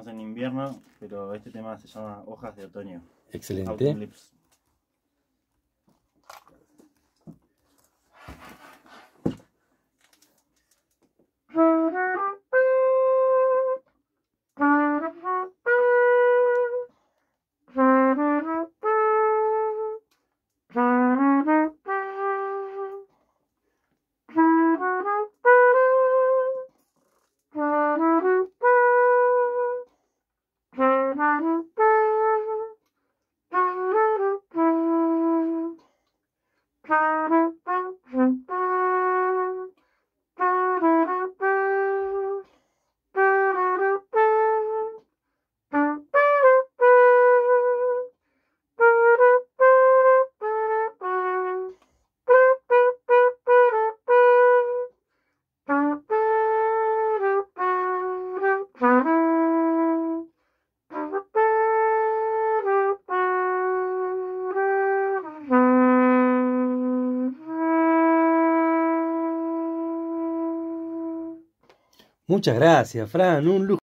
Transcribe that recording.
estamos en invierno, pero este tema se llama Hojas de Otoño. Excelente. Autumn Leaves. Muchas gracias, Fran, un lujo.